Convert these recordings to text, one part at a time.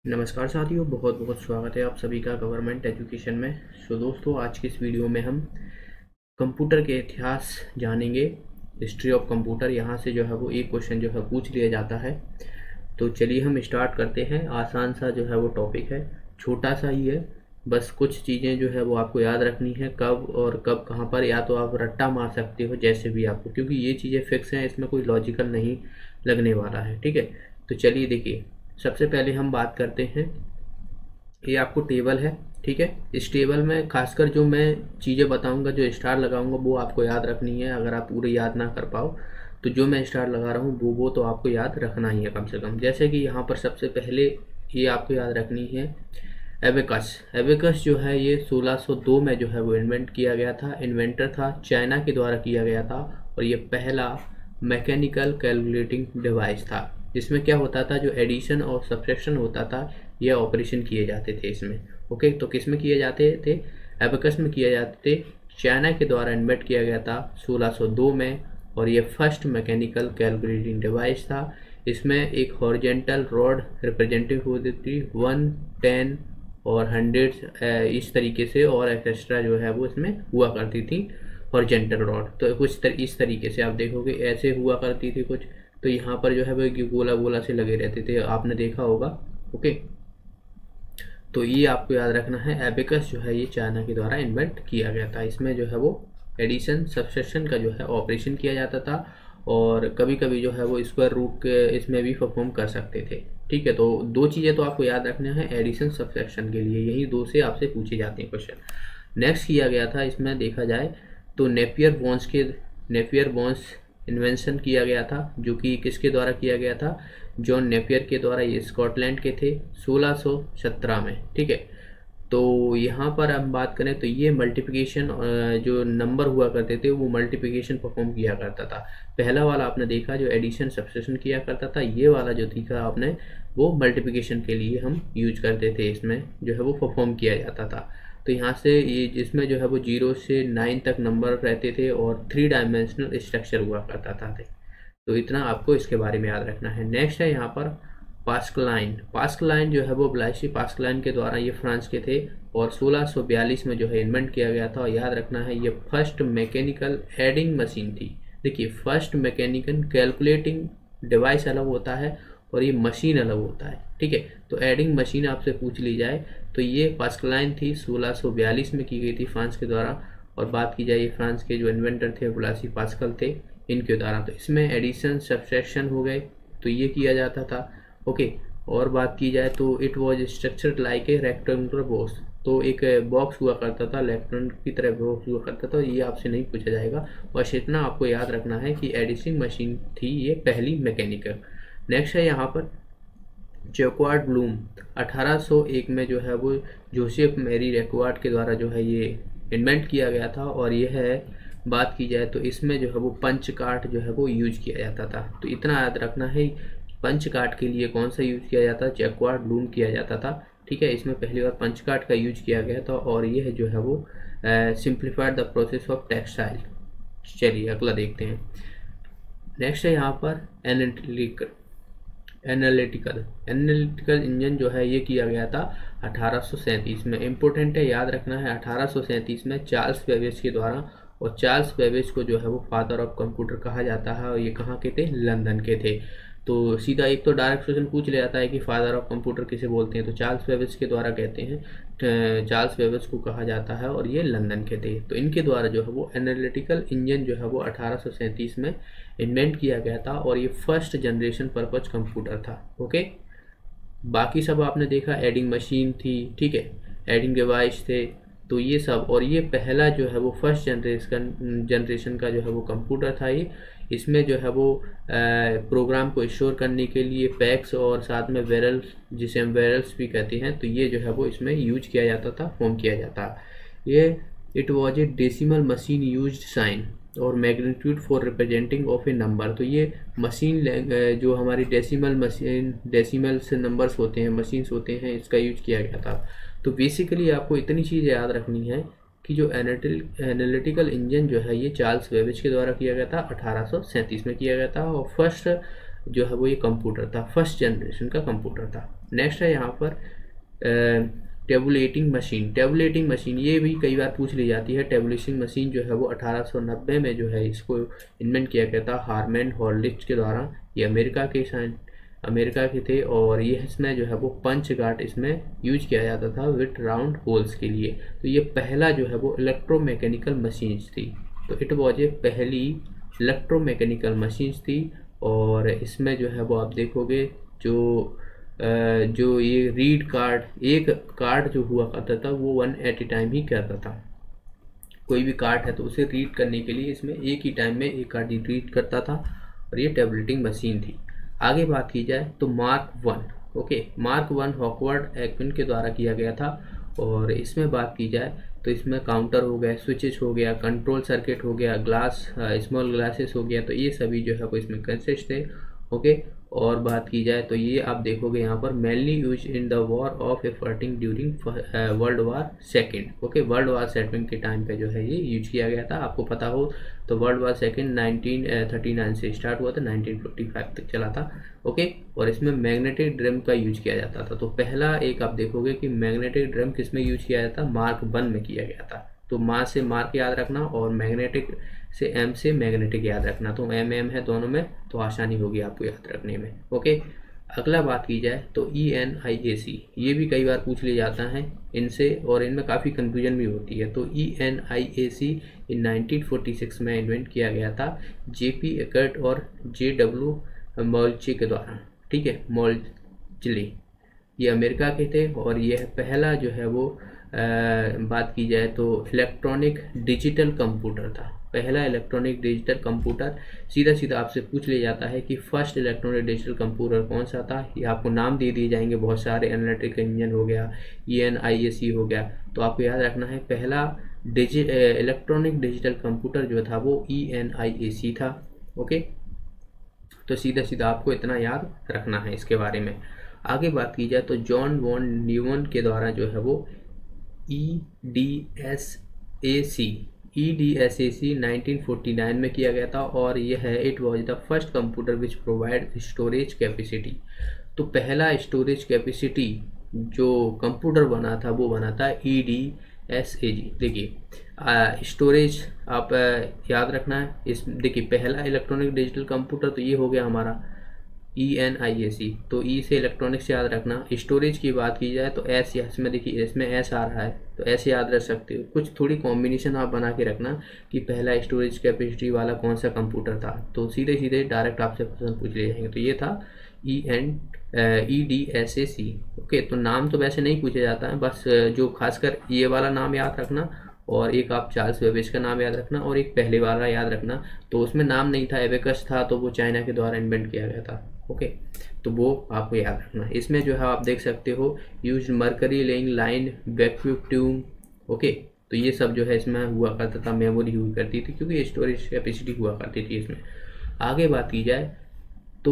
नमस्कार साथियों, बहुत बहुत स्वागत है आप सभी का गवर्नमेंट एजुकेशन में। दोस्तों, आज की इस वीडियो में हम कंप्यूटर के इतिहास जानेंगे। हिस्ट्री ऑफ कंप्यूटर, यहाँ से जो है वो एक क्वेश्चन जो है पूछ लिया जाता है। तो चलिए हम स्टार्ट करते हैं। आसान सा जो है वो टॉपिक है, छोटा सा ही है, बस कुछ चीज़ें जो है वो आपको याद रखनी है, कब और कब कहाँ पर, या तो आप रट्टा मार सकते हो जैसे भी आपको, क्योंकि ये चीज़ें फिक्स हैं, इसमें कोई लॉजिकल नहीं लगने वाला है। ठीक है, तो चलिए देखिए, सबसे पहले हम बात करते हैं। ये आपको टेबल है, ठीक है। इस टेबल में खासकर जो मैं चीज़ें बताऊंगा, जो स्टार लगाऊंगा, वो आपको याद रखनी है। अगर आप पूरे याद ना कर पाओ तो जो मैं स्टार लगा रहा हूँ वो तो आपको याद रखना ही है कम से कम। जैसे कि यहाँ पर सबसे पहले ये आपको याद रखनी है एबेकस। एबेकस जो है ये 1602 में जो है वो इन्वेंट किया गया था। इन्वेंटर था चाइना के द्वारा किया गया था, और ये पहला मैकेनिकल कैलकुलेटिंग डिवाइस था, जिसमें क्या होता था, जो एडिशन और सब्ट्रैक्शन होता था, ये ऑपरेशन किए जाते थे इसमें। ओके, तो किस में किए जाते थे? एबेकस में किए जाते थे। चाइना के द्वारा इन्वेंट किया गया था 1602 में, और ये फर्स्ट मैकेनिकल कैलकुलेटिंग डिवाइस था। इसमें एक हॉरिजेंटल रॉड रिप्रेजेंटेटिव होती थी, 1, 10 और 100 इस तरीके से, और एक्स्ट्रा जो है वो इसमें हुआ करती थी हॉरिजेंटल रॉड। तो कुछ इस तरीके से आप देखोगे ऐसे हुआ करती थी कुछ। तो यहाँ पर जो है वो गोला गोला से लगे रहते थे, आपने देखा होगा। ओके, तो ये आपको याद रखना है। एबेकस जो है ये चाइना के द्वारा इन्वेंट किया गया था। इसमें जो है वो एडिशन सब्ट्रैक्शन का जो है ऑपरेशन किया जाता था, और कभी कभी जो है वो स्क्वायर रूट के इसमें भी परफॉर्म कर सकते थे। ठीक है, तो दो चीज़ें तो आपको याद रखना है एडिशन सब्ट्रैक्शन के लिए, यही दो से आपसे पूछे जाते हैं क्वेश्चन। नेक्स्ट किया गया था, इसमें देखा जाए तो नेपियर बोन्स इन्वेंशन किया गया था, जो कि किसके द्वारा किया गया था? जॉन नेपियर के द्वारा। ये स्कॉटलैंड के थे 1617 में। ठीक है, तो यहाँ पर हम बात करें तो ये मल्टीप्लिकेशन जो नंबर हुआ करते थे वो मल्टीप्लिकेशन परफॉर्म किया करता था। पहला वाला आपने देखा जो एडिशन सब्ट्रैक्शन किया करता था, ये वाला जो दिखा आपने वो मल्टीप्लिकेशन के लिए हम यूज करते थे, इसमें जो है वो परफॉर्म किया जाता था। तो यहाँ से ये जिसमें जो है वो 0 से 9 तक नंबर रहते थे, और 3 डायमेंशनल स्ट्रक्चर हुआ करता था। तो इतना आपको इसके बारे में याद रखना है। नेक्स्ट है यहाँ पर पास्कलाइन। पास्कलाइन जो है वो ब्लाइसी पास्कलाइन के द्वारा, ये फ्रांस के थे, और 1642 में जो है इन्वेंट किया गया था। और याद रखना है ये फर्स्ट मैकेनिकल एडिंग मशीन थी। देखिए, फर्स्ट मैकेनिकल कैलकुलेटिंग डिवाइस अलग होता है और ये मशीन अलग होता है। ठीक है, तो एडिंग मशीन आपसे पूछ ली जाए तो ये पास्कलाइन थी, 1642 में की गई थी फ्रांस के द्वारा। और बात की जाए फ्रांस के जो इन्वेंटर थे ब्लाइसी पास्कल थे, इनके द्वारा। तो इसमें एडिशन सब्ट्रैक्शन हो गए, तो ये किया जाता था। ओके, और बात की जाए तो it was structured like a rectangular box. तो एक बॉक्स हुआ करता था, रेक्टेंगल की तरह बॉक्स हुआ करता था। ये आपसे नहीं पूछा जाएगा, बस इतना आपको याद रखना है कि एडिशिंग मशीन थी ये पहली मैकेनिकल। नेक्स्ट है यहाँ पर जैक्वार्ड ब्लूम। 1801 में जो है वो जोसेफ मैरी जैक्वार्ड के द्वारा जो है ये इन्वेंट किया गया था। और ये है, बात की जाए तो इसमें जो है वो पंच कार्ड जो है वो यूज किया जाता था। तो इतना याद रखना है, पंच कार्ड के लिए कौन सा यूज किया जाता? जैक्वार्ड ब्लूम किया जाता था। ठीक है, इसमें पहली बार पंच कार्ड का यूज किया गया था, और ये जो है वो simplified the process of textile. चलिए अगला देखते हैं। नेक्स्ट है यहाँ पर एनालिटिकल इंजन जो है ये किया गया था 1837 में। इम्पोर्टेंट है, याद रखना है, 1837 में चार्ल्स बेबेज के द्वारा। और चार्ल्स बेबेज को जो है वो फादर ऑफ कंप्यूटर कहा जाता है, और ये कहाँ के थे? लंदन के थे। तो सीधा एक तो डायरेक्ट क्वेश्चन पूछ लिया जाता है कि फादर ऑफ कंप्यूटर किसे बोलते हैं, तो चार्ल्स बेबेज के द्वारा कहते हैं। चार्ल्स बेबेज को कहा जाता है, और ये लंदन के थे। तो इनके द्वारा जो है वो एनालिटिकल इंजन जो है वो 1837 में इन्वेंट किया गया था, और ये फर्स्ट जनरेशन पर्पज कंप्यूटर था। ओके, बाकी सब आपने देखा, एडिंग मशीन थी, ठीक है, एडिंग डिवाइस थे, तो ये सब। और ये पहला जो है वो फर्स्ट जनरेशन का जो है वो कंप्यूटर था ये। इसमें जो है वो प्रोग्राम को स्टोर करने के लिए पैक्स और साथ में वेरल्स, जिसे हम वेरल्स भी कहते हैं, तो ये जो है वो इसमें यूज किया जाता था, फॉर्म किया जाता। ये it was a decimal machine used sign और magnitude for representing of a number. तो ये मशीन जो हमारी डेसिमल से नंबर्स होते हैं, मशीन्स होते हैं, इसका यूज किया गया था। तो बेसिकली आपको इतनी चीज़ याद रखनी है कि जो एनालिटिकल इंजन जो है ये चार्ल्स बेबेज के द्वारा किया गया था, 1837 में किया गया था, और फर्स्ट जो है वो ये कंप्यूटर था, फर्स्ट जनरेशन का कंप्यूटर था। नेक्स्ट है यहाँ पर टेबुलेटिंग मशीन। टेबुलेटिंग मशीन ये भी कई बार पूछ ली जाती है। टेबुलेटिंग मशीन जो है वो 1890 में जो है इसको इन्वेंट किया गया था हार्मैन हॉल्डिच के द्वारा। ये अमेरिका के थे और ये इसमें जो है वो पंच गार्ड इसमें यूज किया जाता था विथ राउंड होल्स के लिए। तो ये पहला जो है वो इलेक्ट्रोमैकेनिकल मशीन्स थी। तो इट वॉज ये पहली इलेक्ट्रोमैकेनिकल मशीन्स थी। और इसमें जो है वो आप देखोगे जो ये रीड कार्ड, एक कार्ड जो हुआ करता था वो 1 एट ए टाइम ही करता था। कोई भी कार्ड है तो उसे रीड करने के लिए इसमें एक ही टाइम में एक कार्ड रीड करता था और ये टेबलेटिंग मशीन थी। आगे बात की जाए तो Mark 1, okay, Mark 1 Howard Aiken के द्वारा किया गया था। और इसमें बात की जाए तो इसमें काउंटर हो गया, स्विचेस हो गया, कंट्रोल सर्किट हो गया, स्मॉल ग्लासेस हो गया, तो ये सभी जो है वो इसमें कंसिस्ट थे, ओके। और बात की जाए तो ये आप देखोगे यहाँ पर mainly use in the war of efforting during world war second, okay. World war second के टाइम पे जो है ये यूज किया गया था। आपको पता हो तो वर्ल्ड वार सेकेंड 1939 से स्टार्ट हुआ था, 1945 तक चला था, ओके। और इसमें मैग्नेटिक ड्रम का यूज किया जाता था। तो पहला एक आप देखोगे कि मैग्नेटिक ड्रम किस में यूज किया जाता, मार्क 1 में किया गया था। तो मास से मार्क याद रखना और मैग्नेटिक से एम से मैग्नेटिक याद रखना। तो एम है दोनों में, तो आसानी होगी आपको याद रखने में, ओके। अगला बात की जाए तो ENIAC, ये भी कई बार पूछ लिया जाता है इनसे और इनमें काफ़ी कंफ्यूजन भी होती है। तो ENIAC इन 1946 में इन्वेंट किया गया था JP एकर्ट और JW मॉल्चे के द्वारा, ठीक है, मॉल्चली। ये अमेरिका के थे और यह पहला जो है वो बात की जाए तो इलेक्ट्रॉनिक डिजिटल कंप्यूटर था, पहला इलेक्ट्रॉनिक डिजिटल कंप्यूटर। सीधा सीधा आपसे पूछ लिया जाता है कि फर्स्ट इलेक्ट्रॉनिक डिजिटल कंप्यूटर कौन सा था। ये आपको नाम दे दिए जाएंगे बहुत सारे, एनालिटिक इंजन हो गया, ENIAC हो गया। तो आपको याद रखना है पहला इलेक्ट्रॉनिक डिजिटल कंप्यूटर जो था वो ENIAC था, ओके। तो सीधा सीधा आपको इतना याद रखना है इसके बारे में। आगे बात की जाए तो जॉन वॉन न्यूमैन के द्वारा जो है वो EDSAC 1949 में किया गया था और यह है it was the first computer which provide storage capacity. तो पहला स्टोरेज कैपेसिटी जो कंप्यूटर बना था वो बना था EDSAC। देखिए स्टोरेज आप याद रखना है। इस देखिए पहला इलेक्ट्रॉनिक डिजिटल कंप्यूटर तो ये हो गया हमारा ENIAC। तो E से इलेक्ट्रॉनिक से याद रखना। स्टोरेज की बात की जाए तो S, इसमें देखिए इसमें S आ रहा है तो ऐसे याद रख सकते हो। कुछ थोड़ी कॉम्बिनेशन आप बना के रखना कि पहला स्टोरेज कैपेसिटी वाला कौन सा कंप्यूटर था। तो सीधे सीधे डायरेक्ट आपसे क्वेश्चन पूछ ले जाएंगे। तो ये था EDSAC, ओके। तो नाम तो वैसे नहीं पूछा जाता है, बस जो खासकर ये वाला नाम याद रखना और एक आप चार्ल्स बेबेज का नाम याद रखना और एक पहले वाला याद रखना। तो उसमें नाम नहीं था, एबेकस था, तो वो चाइना के द्वारा इन्वेंट किया गया था, ओके। तो वो आपको याद रखना। इसमें जो है आप देख सकते हो यूज मर्करी लेइंग लाइन वैक्यूम ट्यूब, ओके। तो ये सब जो है इसमें हुआ करता था, मेमोरी हुआ करती थी क्योंकि स्टोरेज कैपेसिटी हुआ करती थी इसमें। आगे बात की जाए तो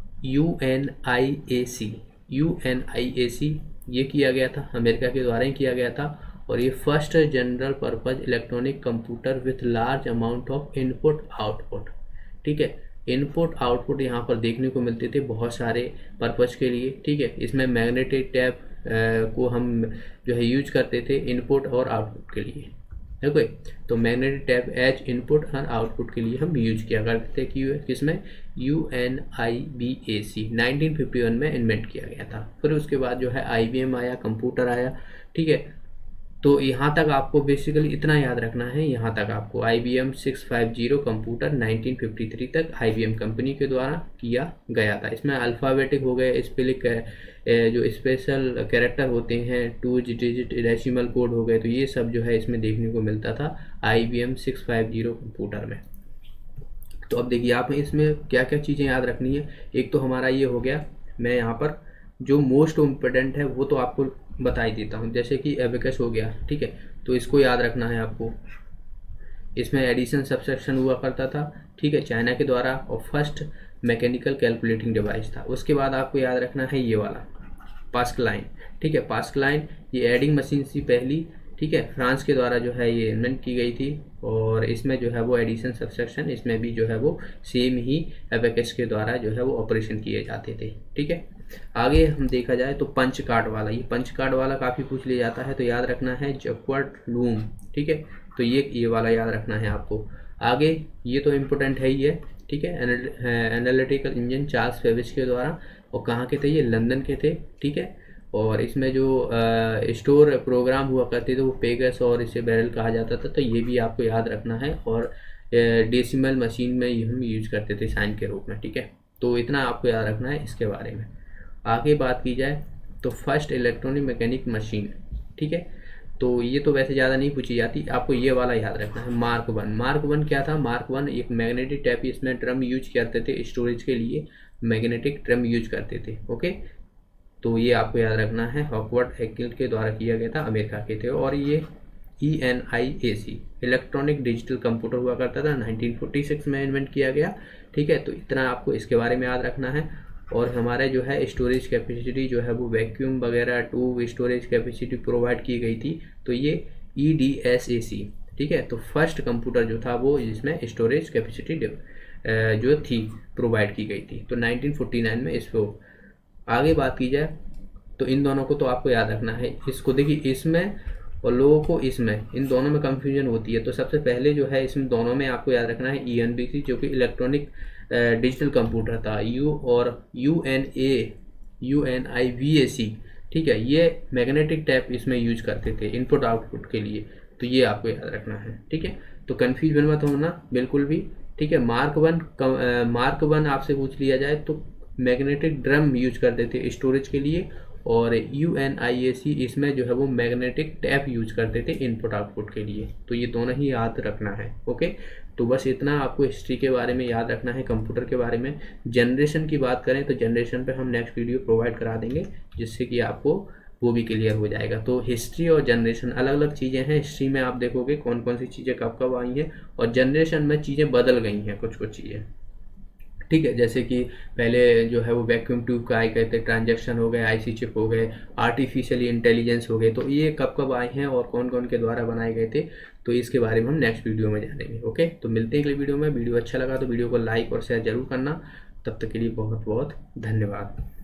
UNIAC ये किया गया था, अमेरिका के द्वारा ही किया गया था और ये first general purpose electronic computer with large amount of input output, ठीक है। इनपुट आउटपुट यहाँ पर देखने को मिलते थे बहुत सारे पर्पज के लिए, ठीक है। इसमें मैग्नेटिक टैप को हम जो है यूज करते थे इनपुट और आउटपुट के लिए, ओके। तो मैग्नेटिक टैप एज इनपुट और आउटपुट के लिए हम यूज किया करते थे किसमें, UNIBAC 1951 में इन्वेंट किया गया था। फिर उसके बाद जो है IBM आया, कंप्यूटर आया, ठीक है। तो यहाँ तक आपको बेसिकली इतना याद रखना है। यहाँ तक आपको IBM 650 कंप्यूटर 1953 तक IBM कंपनी के द्वारा किया गया था। इसमें अल्फ़ाबेटिक हो गए, स्पेलिंग जो स्पेशल कैरेक्टर होते हैं, 2 डिजिट डेसिमल कोड हो गए, तो ये सब जो है इसमें देखने को मिलता था IBM 650 कंप्यूटर में। तो अब देखिए आप इसमें क्या क्या चीज़ें याद रखनी है। एक तो हमारा ये हो गया, मैं यहाँ पर जो मोस्ट इम्पोर्टेंट है वो तो आपको बता ही देता हूँ, जैसे कि एबेकस हो गया, ठीक है। तो इसको याद रखना है आपको। इसमें एडिशन सब्सट्रैक्शन हुआ करता था, ठीक है, चाइना के द्वारा, और फर्स्ट मैकेनिकल कैलकुलेटिंग डिवाइस था। उसके बाद आपको याद रखना है ये वाला पास्कल लाइन, ठीक है। पास्कल लाइन ये एडिंग मशीन थी पहली, ठीक है, फ्रांस के द्वारा जो है ये इन्वेंट की गई थी और इसमें जो है वो एडिशन सब्सट्रैक्शन इसमें भी जो है वो सेम ही एबेकस के द्वारा जो है वो ऑपरेशन किए जाते थे। ठीक है, आगे हम देखा जाए तो पंच कार्ड वाला, ये पंच कार्ड वाला काफ़ी पूछ लिया जाता है, तो याद रखना है जक्वर्ट लूम। ठीक है, तो ये वाला याद रखना है आपको। आगे ये तो इम्पोर्टेंट है ही है। ठीक है, एनालिटिकल इंजन चार्ल्स बेबेज के द्वारा, और कहाँ के थे ये, लंदन के थे। ठीक है, और इसमें जो स्टोर प्रोग्राम हुआ करते थे वो पेगस और इसे बैरल कहा जाता था, तो ये भी आपको याद रखना है। और डेसिमल मशीन में हम यूज करते थे साइन के रूप में। ठीक है, तो इतना आपको याद रखना है इसके बारे में। आगे बात की जाए तो फर्स्ट इलेक्ट्रॉनिक मैकेनिक मशीन। ठीक है, तो ये तो वैसे ज़्यादा नहीं पूछी जाती, आपको ये वाला याद रखना है, मार्क वन। मार्क वन क्या था, मार्क वन एक मैग्नेटिक टाइप इसमें ड्रम यूज करते थे, स्टोरेज के लिए मैग्नेटिक ड्रम यूज करते थे। ओके, तो ये आपको याद रखना है, हॉकवर्ड हैकेल के द्वारा किया गया था, अमेरिका के थे। और ये ENIAC इलेक्ट्रॉनिक डिजिटल कंप्यूटर हुआ करता था, 1946 में इन्वेंट किया गया। ठीक है, तो इतना आपको इसके बारे में याद रखना है। और हमारे जो है स्टोरेज कैपेसिटी जो है वो वैक्यूम वगैरह टू स्टोरेज कैपेसिटी प्रोवाइड की गई थी, तो ये EDSAC। ठीक है, तो फर्स्ट कंप्यूटर जो था वो जिसमें स्टोरेज कैपेसिटी जो थी प्रोवाइड की गई थी, तो 1949 में इसको। आगे बात की जाए तो इन दोनों को तो आपको याद रखना है। इसको देखिए, इसमें और लोगों को इसमें, इन दोनों में कंफ्यूजन होती है। तो सबसे पहले जो है इसमें दोनों में आपको याद रखना है ENBC, जो कि इलेक्ट्रॉनिक डिजिटल कंप्यूटर था, UNIVAC। ठीक है, ये मैग्नेटिक टैप इसमें यूज करते थे इनपुट आउटपुट के लिए, तो ये आपको याद रखना है। ठीक है, तो कन्फ्यूजन मत होना बिल्कुल भी। ठीक है, मार्क वन आपसे पूछ लिया जाए तो मैग्नेटिक ड्रम यूज करते थे स्टोरेज के लिए, और UNIAC इसमें जो है वो मैग्नेटिक टैप यूज करते थे इनपुट आउटपुट के लिए, तो ये दोनों ही याद रखना है। ओके, तो बस इतना आपको हिस्ट्री के बारे में याद रखना है, कंप्यूटर के बारे में। जनरेशन की बात करें तो जनरेशन पे हम नेक्स्ट वीडियो प्रोवाइड करा देंगे, जिससे कि आपको वो भी क्लियर हो जाएगा। तो हिस्ट्री और जनरेशन अलग अलग चीज़ें हैं। हिस्ट्री में आप देखोगे कौन कौन सी चीज़ें कब कब आई हैं, और जनरेशन में चीज़ें बदल गई हैं कुछ कुछ चीज़ें। ठीक है, जैसे कि पहले जो है वो वैक्यूम ट्यूब का आए गए थे, ट्रांजैक्शन हो गए, IC चिप हो गए, आर्टिफिशियल इंटेलिजेंस हो गए, तो ये कब कब आए हैं और कौन कौन के द्वारा बनाए गए थे, तो इसके बारे में हम नेक्स्ट वीडियो में जानेंगे। ओके, तो मिलते हैं अगले वीडियो में। वीडियो अच्छा लगा तो वीडियो को लाइक और शेयर जरूर करना। तब तक के लिए बहुत बहुत धन्यवाद।